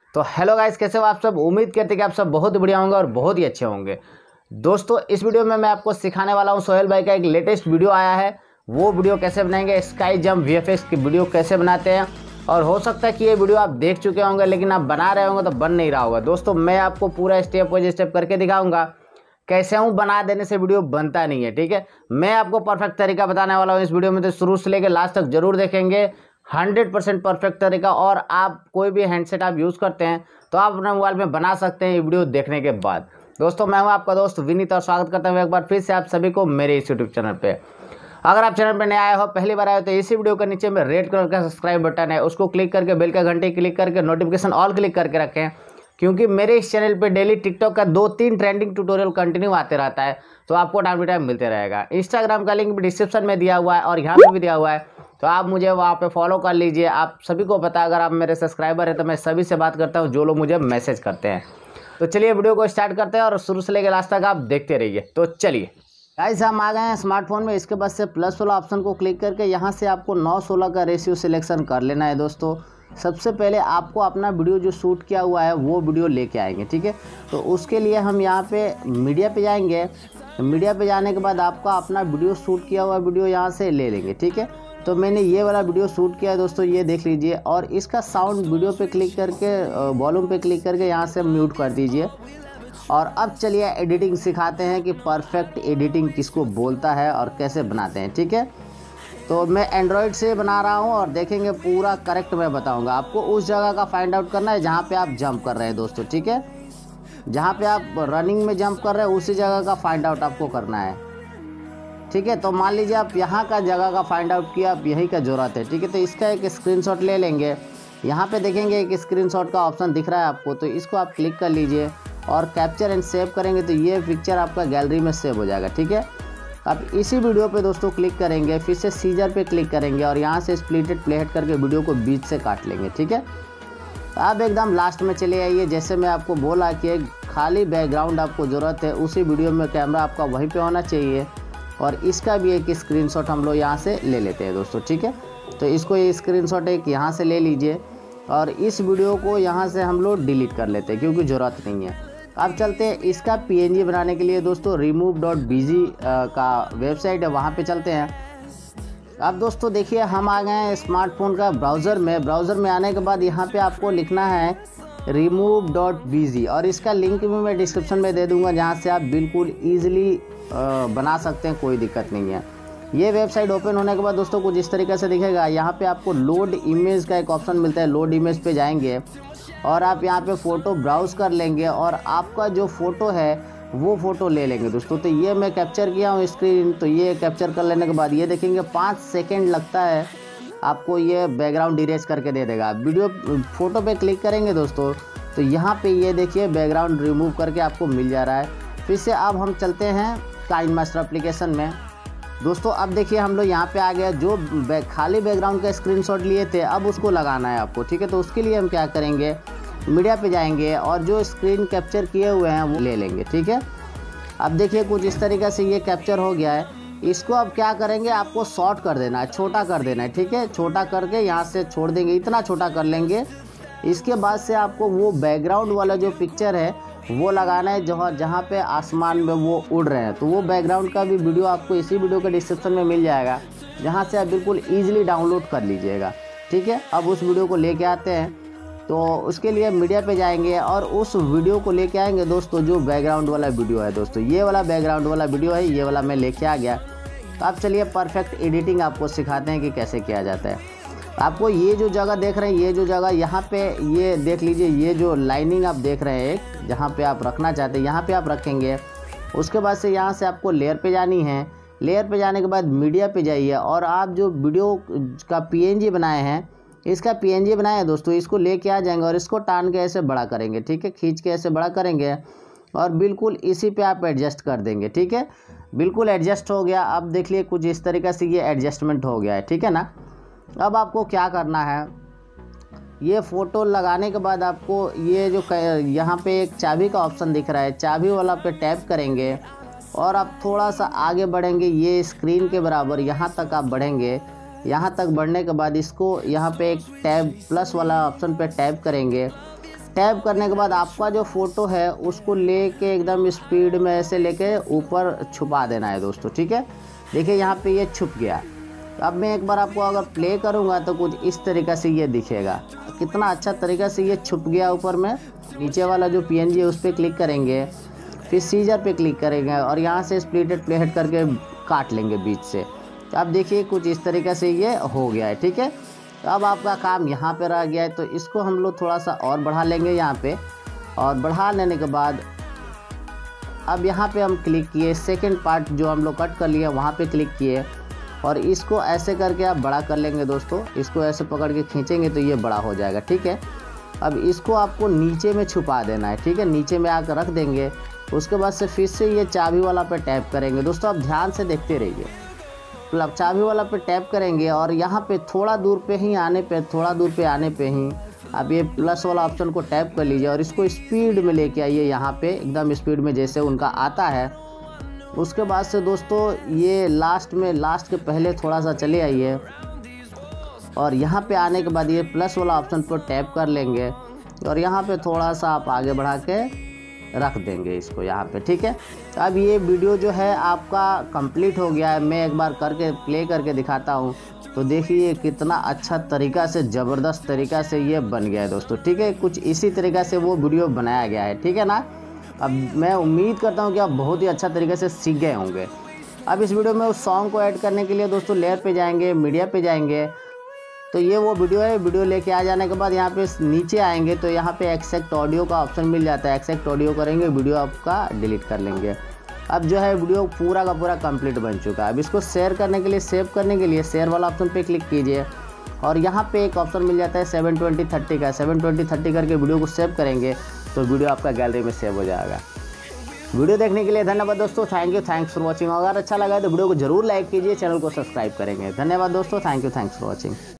तो hello guys, कैसे हो आप सब। उम्मीद करते हैं कि आप सब बहुत बढ़िया होंगे और बहुत ही अच्छे होंगे। दोस्तों, इस वीडियो में मैं आपको सिखाने वाला हूं सोहेल भाई का एक लेटेस्ट वीडियो आया है। वो वीडियो कैसे बनाएंगे, स्काई जंप वीएफएक्स की वीडियो कैसे बनाते हैं। और हो सकता है कि ये वीडियो आप देख चुके होंगे लेकिन आप बना रहे होंगे तो बन नहीं रहा होगा। दोस्तों, मैं आपको पूरा स्टेप बाय स्टेप करके दिखाऊंगा। कैसे हूँ बना देने से वीडियो बनता नहीं है, ठीक है। मैं आपको परफेक्ट तरीका बताने वाला हूँ इस वीडियो में, तो शुरू से लेकर लास्ट तक जरूर देखेंगे। 100% परफेक्ट तरीका। और आप कोई भी हैंडसेट आप यूज़ करते हैं तो आप अपने मोबाइल में बना सकते हैं ये वीडियो देखने के बाद। दोस्तों, मैं हूं आपका दोस्त विनीत और स्वागत करता हूं एक बार फिर से आप सभी को मेरे इस यूट्यूब चैनल पे। अगर आप चैनल पर नए आए हो, पहली बार आए हो, तो इसी वीडियो के नीचे में रेड कलर का सब्सक्राइब बटन है, उसको क्लिक करके बेल का घंटी क्लिक करके नोटिफिकेशन ऑल क्लिक करके रखें, क्योंकि मेरे इस चैनल पे डेली टिकटॉक का 2-3 ट्रेंडिंग ट्यूटोरियल कंटिन्यू आते रहता है, तो आपको टाइम टू टाइम मिलते रहेगा। इंस्टाग्राम का लिंक भी डिस्क्रिप्शन में दिया हुआ है और यहाँ पे भी दिया हुआ है, तो आप मुझे वहाँ पे फॉलो कर लीजिए। आप सभी को पता है, अगर आप मेरे सब्सक्राइबर हैं तो मैं सभी से बात करता हूँ जो लोग मुझे मैसेज करते हैं। तो चलिए वीडियो को स्टार्ट करते हैं और शुरू से लेकर लास्ट तक आप देखते रहिए। तो चलिए गाइस, हम आ गए हैं स्मार्टफोन में। इसके बाद से प्लस वाला ऑप्शन को क्लिक करके यहाँ से आपको 9:16 का रेशियो सिलेक्शन कर लेना है। दोस्तों, सबसे पहले आपको अपना वीडियो जो शूट किया हुआ है वो वीडियो लेके आएंगे, ठीक है। तो उसके लिए हम यहाँ पे मीडिया पे जाएंगे। मीडिया पे जाने के बाद आपका अपना वीडियो शूट किया हुआ वीडियो यहाँ से ले लेंगे, ठीक है। तो मैंने ये वाला वीडियो शूट किया है दोस्तों, ये देख लीजिए। और इसका साउंड वीडियो पे क्लिक करके वॉल्यूम पे क्लिक करके यहाँ से म्यूट कर दीजिए। और अब चलिए एडिटिंग सिखाते हैं कि परफेक्ट एडिटिंग किसको बोलता है और कैसे बनाते हैं, ठीक है। तो मैं एंड्रॉयड से बना रहा हूँ और देखेंगे पूरा करेक्ट मैं बताऊँगा। आपको उस जगह का फाइंड आउट करना है जहाँ पर आप जंप कर रहे हैं दोस्तों, ठीक है। जहाँ पर आप रनिंग में जंप कर रहे हैं उसी जगह का फाइंड आउट आपको करना है, ठीक है। तो मान लीजिए आप यहाँ का जगह का फाइंड आउट किया, आप यहीं का ज़रूरत है, ठीक है। तो इसका एक स्क्रीनशॉट ले लेंगे। यहाँ पे देखेंगे एक स्क्रीनशॉट का ऑप्शन दिख रहा है आपको, तो इसको आप क्लिक कर लीजिए और कैप्चर एंड सेव करेंगे तो ये पिक्चर आपका गैलरी में सेव हो जाएगा, ठीक है। अब इसी वीडियो पे दोस्तों क्लिक करेंगे, फिर से सीजर पे क्लिक करेंगे और यहाँ से स्प्लिटेड प्लेहेड करके वीडियो को बीच से काट लेंगे, ठीक है। अब एकदम लास्ट में चले आइए। जैसे मैं आपको बोला कि एक खाली बैकग्राउंड आपको ज़रूरत है, उसी वीडियो में कैमरा आपका वहीं पर होना चाहिए। और इसका भी एक स्क्रीनशॉट हम लोग यहाँ से ले लेते हैं दोस्तों, ठीक है। तो इसको ये स्क्रीनशॉट एक यहाँ से ले लीजिए और इस वीडियो को यहाँ से हम लोग डिलीट कर लेते हैं क्योंकि ज़रूरत नहीं है। अब चलते हैं इसका PNG बनाने के लिए दोस्तों, remove.bg का वेबसाइट है, वहाँ पे चलते हैं। अब दोस्तों देखिए, हम आ गए हैं स्मार्टफोन का ब्राउज़र में। ब्राउज़र में आने के बाद यहाँ पे आपको लिखना है remove.bg और इसका लिंक भी मैं डिस्क्रिप्शन में दे दूँगा, जहाँ से आप बिल्कुल ईजिली बना सकते हैं, कोई दिक्कत नहीं है। ये वेबसाइट ओपन होने के बाद दोस्तों कुछ इस तरीके से दिखेगा। यहाँ पे आपको लोड इमेज का एक ऑप्शन मिलता है। लोड इमेज पे जाएंगे और आप यहाँ पे फ़ोटो ब्राउज़ कर लेंगे और आपका जो फ़ोटो है वो फ़ोटो ले लेंगे दोस्तों। तो ये मैं कैप्चर किया हूँ स्क्रीन, तो ये कैप्चर कर लेने के बाद ये देखेंगे 5 सेकेंड लगता है, आपको ये बैकग्राउंड इरेज करके दे देगा। वीडियो फ़ोटो पे क्लिक करेंगे दोस्तों तो यहाँ पे ये देखिए बैकग्राउंड रिमूव करके आपको मिल जा रहा है। फिर से अब हम चलते हैं काइन मास्टर एप्लीकेशन में। दोस्तों, अब देखिए हम लोग यहाँ पे आ गया। जो खाली बैकग्राउंड का स्क्रीनशॉट लिए थे अब उसको लगाना है आपको, ठीक है। तो उसके लिए हम क्या करेंगे, मीडिया पे जाएंगे और जो स्क्रीन कैप्चर किए हुए हैं वो ले लेंगे, ठीक है। अब देखिए कुछ इस तरीके से ये कैप्चर हो गया है। इसको अब क्या करेंगे, आपको शॉर्ट कर देना है, छोटा कर देना है, ठीक है। छोटा करके यहाँ से छोड़ देंगे, इतना छोटा कर लेंगे। इसके बाद से आपको वो बैकग्राउंड वाला जो पिक्चर है वो लगाना है जहाँ पे आसमान में वो उड़ रहे हैं। तो वो बैकग्राउंड का भी वीडियो आपको इसी वीडियो के डिस्क्रिप्शन में मिल जाएगा, जहाँ से आप बिल्कुल ईजिली डाउनलोड कर लीजिएगा, ठीक है। अब उस वीडियो को लेके आते हैं। तो उसके लिए मीडिया पे जाएंगे और उस वीडियो को लेके आएंगे दोस्तों, जो बैकग्राउंड वाला वीडियो है दोस्तों, ये वाला बैकग्राउंड वाला वीडियो है, ये वाला मैं लेके आ गया। तो अब चलिए परफेक्ट एडिटिंग आपको सिखाते हैं कि कैसे किया जाता है। आपको ये जो जगह देख रहे हैं, ये जो जगह यहाँ पे ये देख लीजिए, ये जो लाइनिंग आप देख रहे हैं एक, जहाँ पे आप रखना चाहते हैं यहाँ पे आप रखेंगे। उसके बाद से यहाँ से आपको लेयर पे जानी है। लेयर पे जाने के बाद मीडिया पे जाइए और आप जो वीडियो का PNG बनाए हैं, इसका PNG बनाए हैं दोस्तों, इसको लेके आ जाएंगे और इसको टान के ऐसे बड़ा करेंगे, ठीक है। खींच के ऐसे बड़ा करेंगे और बिल्कुल इसी पे आप एडजस्ट कर देंगे, ठीक है। बिल्कुल एडजस्ट हो गया। अब देख लिए कुछ इस तरीके से ये एडजस्टमेंट हो गया है, ठीक है ना। अब आपको क्या करना है, ये फ़ोटो लगाने के बाद आपको ये जो यहाँ पे एक चाबी का ऑप्शन दिख रहा है, चाबी वाला पे टैप करेंगे और आप थोड़ा सा आगे बढ़ेंगे, ये स्क्रीन के बराबर यहाँ तक आप बढ़ेंगे। यहाँ तक बढ़ने के बाद इसको यहाँ पे एक टैब प्लस वाला ऑप्शन पे टैप करेंगे टैप करने के बाद आपका जो फ़ोटो है उसको लेके एकदम स्पीड में ऐसे लेके ऊपर छुपा देना है दोस्तों, ठीक है। देखिए यहाँ पे ये छुप गया। अब मैं एक बार आपको अगर प्ले करूँगा तो कुछ इस तरीक़े से ये दिखेगा। कितना अच्छा तरीक़े से ये छुप गया ऊपर में। नीचे वाला जो PNG है उस पर क्लिक करेंगे, फिर सीजर पे क्लिक करेंगे और यहाँ से स्प्लिटेड प्लेहेड करके काट लेंगे बीच से। तो अब देखिए कुछ इस तरीक़े से ये हो गया है, ठीक है। तो अब आपका काम यहाँ पे रह गया है, तो इसको हम लोग थोड़ा सा और बढ़ा लेंगे यहाँ पे। और बढ़ा लेने के बाद अब यहाँ पे हम क्लिक किए, सेकंड पार्ट जो हम लोग कट कर लिए वहाँ पे क्लिक किए और इसको ऐसे करके आप बड़ा कर लेंगे दोस्तों। इसको ऐसे पकड़ के खींचेंगे तो ये बड़ा हो जाएगा, ठीक है। अब इसको आपको नीचे में छुपा देना है, ठीक है। नीचे में आकर रख देंगे। उसके बाद से फिर से ये चाबी वाला पे टैप करेंगे दोस्तों। आप ध्यान से देखते रहिए। मतलब चाबी वाला पे टैप करेंगे और यहाँ पे थोड़ा दूर पे आने पे ही अब ये प्लस वाला ऑप्शन को टैप कर लीजिए और इसको स्पीड में लेके आइए यहाँ पे, एकदम स्पीड में जैसे उनका आता है। उसके बाद से दोस्तों ये लास्ट के पहले थोड़ा सा चले आइए और यहाँ पे आने के बाद ये प्लस वाला ऑप्शन पर टैप कर लेंगे और यहाँ पे थोड़ा सा आप आगे बढ़ा के रख देंगे इसको यहाँ पे, ठीक है। अब ये वीडियो जो है आपका कंप्लीट हो गया है। मैं एक बार करके प्ले करके दिखाता हूँ, तो देखिए कितना अच्छा तरीक़ा से, ज़बरदस्त तरीक़ा से ये बन गया है दोस्तों, ठीक है। कुछ इसी तरीक़ा से वो वीडियो बनाया गया है, ठीक है ना। अब मैं उम्मीद करता हूँ कि आप बहुत ही अच्छा तरीके से सीख गए होंगे। अब इस वीडियो में उस सॉन्ग को ऐड करने के लिए दोस्तों लेयर पे जाएंगे, मीडिया पे जाएंगे, तो ये वो वीडियो है। वीडियो लेके आ जाने के बाद यहाँ पे नीचे आएंगे तो यहाँ पे एक्सट्रैक्ट ऑडियो का ऑप्शन मिल जाता है। एक्सट्रैक्ट ऑडियो करेंगे, वीडियो आपका डिलीट कर लेंगे। अब जो है वीडियो पूरा का पूरा कंप्लीट बन चुका है। अब इसको शेयर करने के लिए, सेव करने के लिए शेयर वाला ऑप्शन पे क्लिक कीजिए और यहाँ पे एक ऑप्शन मिल जाता है 720/30 का। 720/30 करके वीडियो को सेव करेंगे तो वीडियो आपका गैलरी में सेव हो जाएगा। वीडियो देखने के लिए धन्यवाद दोस्तों। Thanks for watching. अगर अच्छा लगा तो वीडियो को जरूर लाइक कीजिए, चैनल को सब्सक्राइब करेंगे। धन्यवाद दोस्तों। Thanks for watching.